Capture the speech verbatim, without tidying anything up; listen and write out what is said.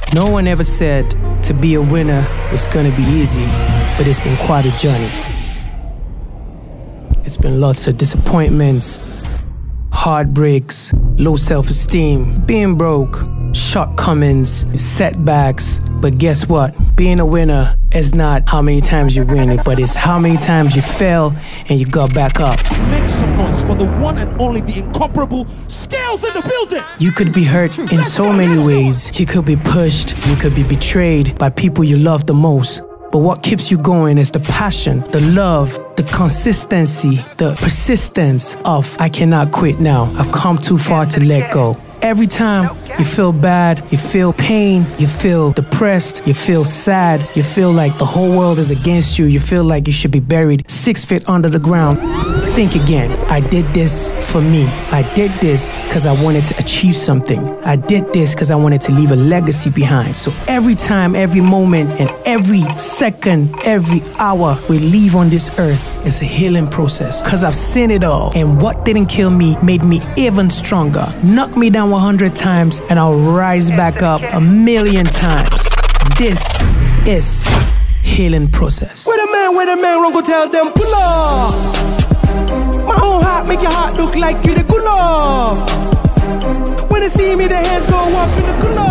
No one ever said to be a winner was gonna be easy, but it's been quite a journey. It's been lots of disappointments, heartbreaks, low self-esteem, being broke, shortcomings, setbacks. But guess what? Being a winner is not how many times you win it, but it's how many times you fell and you got back up. Make some noise for the one and only, the incomparable Scales in the building. You could be hurt in so many ways. You could be pushed, you could be betrayed by people you love the most. But what keeps you going is the passion, the love, the consistency, the persistence of I cannot quit now. I've come too far to let go. Every time you feel bad, you feel pain, you feel depressed, you feel sad, you feel like the whole world is against you, you feel like you should be buried six feet under the ground, think again. I did this for me. I did this because I wanted to achieve something. I did this because I wanted to leave a legacy behind. So every time, every moment, and every second, every hour we leave on this earth is a healing process. Because I've seen it all. And what didn't kill me made me even stronger. Knock me down one hundred times and I'll rise back up a million times. This is healing process. Wait a man, wait a man, run go tell them pull up. My whole heart make your heart look like you the cool off. When they see me, their hands go up in the cool off.